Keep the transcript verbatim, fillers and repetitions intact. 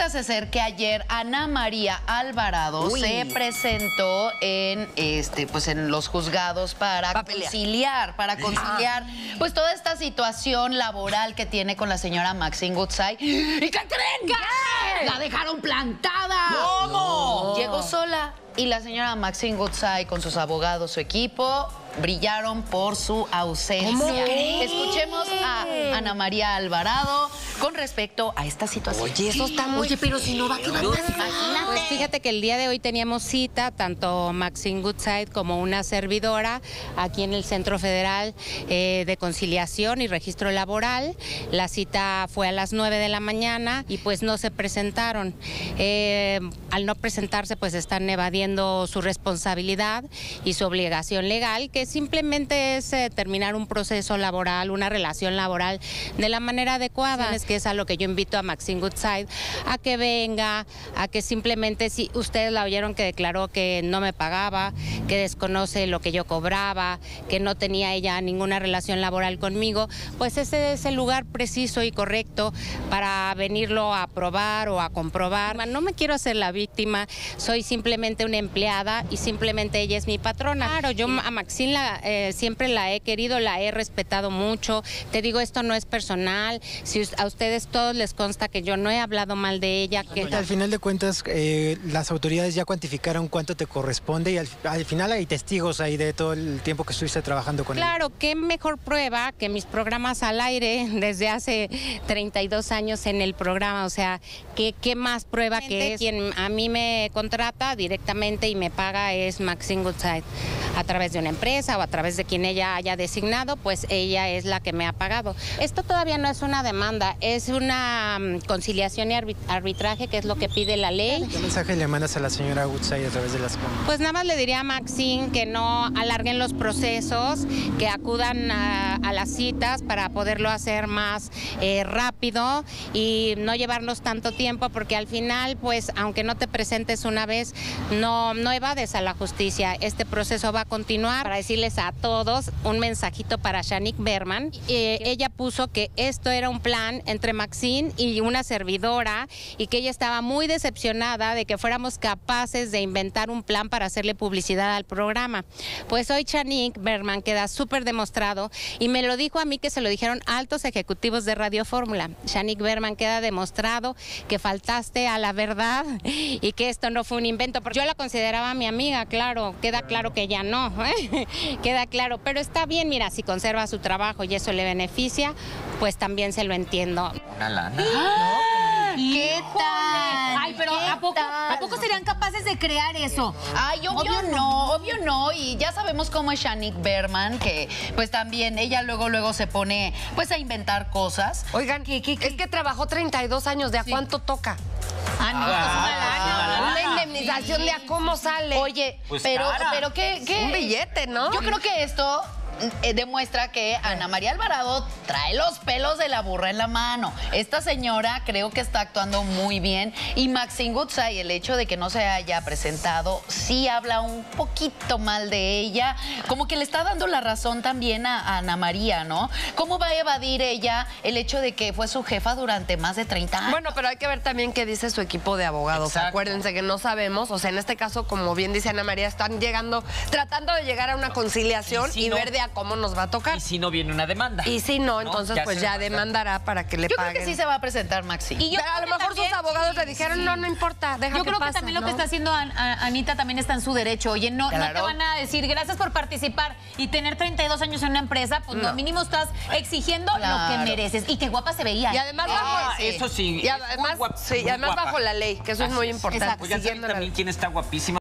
Resulta ser que ayer Ana María Alvarado Uy. se presentó en este, pues en los juzgados para Pa conciliar, para conciliar, ah. pues toda esta situación laboral que tiene con la señora Maxine Goodside. ¿Y qué creen? ¿Qué? La dejaron plantada. ¿Cómo? No. Llegó sola y la señora Maxine Goodside con sus abogados, su equipo, brillaron por su ausencia. ¿Cómo? Escuchemos a Ana María Alvarado con respecto a esta situación. Oye, eso está muy... Oye, pero si no va, ¿qué va a pasar? Pues fíjate que el día de hoy teníamos cita, tanto Maxine Goodside como una servidora, aquí en el Centro Federal eh, de Conciliación y Registro Laboral. La cita fue a las nueve de la mañana y pues no se presentaron. Eh, al no presentarse, pues están evadiendo su responsabilidad y su obligación legal, que simplemente es eh, terminar un proceso laboral, una relación laboral de la manera adecuada. Es que es a lo que yo invito a Maxine Goodside, a que venga, a que simplemente, si ustedes la oyeron que declaró que no me pagaba, que desconoce lo que yo cobraba, que no tenía ella ninguna relación laboral conmigo, pues ese es el lugar preciso y correcto para venirlo a probar o a comprobar. No me quiero hacer la víctima, soy simplemente una empleada y simplemente ella es mi patrona. Claro, yo a Maxine la, eh, siempre la he querido, la he respetado mucho. Te digo, esto no es personal. Si a ustedes todos les consta que yo no he hablado mal de ella. Que... Al final de cuentas, eh, las autoridades ya cuantificaron cuánto te corresponde y al, al final hay testigos ahí de todo el tiempo que estuviste trabajando con ella. Claro, qué mejor prueba que mis programas al aire desde hace treinta y dos años en el programa. O sea, ¿qué, qué más prueba que es? Quien a mí me contrata directamente y me paga es Maxine Goodside. A través de una empresa o a través de quien ella haya designado, pues ella es la que me ha pagado. Esto todavía no es una demanda, es una um, conciliación y arbitraje, que es lo que pide la ley. ¿Qué mensaje le mandas a la señora Goodside a través de las cámaras? Pues nada más le diría a Maxine que no alarguen los procesos, que acudan a, a las citas para poderlo hacer más eh, rápido y no llevarnos tanto tiempo, porque al final, pues aunque no te presentes una vez, no, no evades a la justicia. Este proceso va a continuar. Para decirles a todos un mensajito para Shanique Berman. Eh, ella puso que esto era un plan entre Maxine y una servidora y que ella estaba muy decepcionada de que fuéramos capaces de inventar un plan para hacerle publicidad al programa. Pues hoy Shanique Berman queda súper demostrado y me lo dijo a mí, que se lo dijeron altos ejecutivos de Radio Fórmula. Shanique Berman, queda demostrado que faltaste a la verdad y que esto no fue un invento. Porque yo la consideraba mi amiga, claro, queda claro que ya no. No, ¿eh? Queda claro, pero está bien, mira, si conserva su trabajo y eso le beneficia, pues también se lo entiendo. Una lana. ¡Ah! ¿Qué tal? Ay, pero ¿a poco, ¿a poco serían capaces de crear eso? Ay, obvio, obvio no, obvio no. Y ya sabemos cómo es Shanique Berman, que pues también ella luego, luego se pone pues a inventar cosas. Oigan, ¿Qué, qué, qué? es que trabajó treinta y dos años, ¿de a Sí. cuánto toca? Ah, no, Ah, es una lana. una indemnización de a cómo sale. Oye, Pues pero, cara. pero ¿qué, qué? Un billete, ¿no? Yo creo que esto eh, demuestra que Ana María Alvarado trae los pelos de la burra en la mano. Esta señora creo que está actuando muy bien y Maxine Goodside, el hecho de que no se haya presentado, sí habla un poquito mal de ella, como que le está dando la razón también a, a Ana María, ¿no? ¿Cómo va a evadir ella el hecho de que fue su jefa durante más de treinta años? Bueno, pero hay que ver también qué dice su equipo de abogados. Exacto. Acuérdense que no sabemos, o sea, en este caso, como bien dice Ana María, están llegando, tratando de llegar a una conciliación Y si y no- ver de a cómo nos va a tocar. Y si no viene una demanda. Y si no, entonces Ya pues se ya va a pasar. demandará para que le Yo paguen. creo que sí se va a presentar Maxine. Y yo Pero a lo creo que mejor también- sus abogados sí, le dijeron, sí. no, no importa, deja Yo que creo que pasa, también lo ¿no? que está haciendo An- a- Anita también está en su derecho. Oye, no, no te Claro. van a decir gracias por participar y tener treinta y dos años en una empresa, pues No. no, mínimo estás exigiendo lo Claro. que mereces. Y qué guapa se veía. Y además, Ah, bajo, eso sí. y es además, muy guap- sí, y muy además guapa. bajo la ley, que eso es Así muy es. importante. Exacto. Oigan, ¿saben Siguiendo la- también quién está guapísima?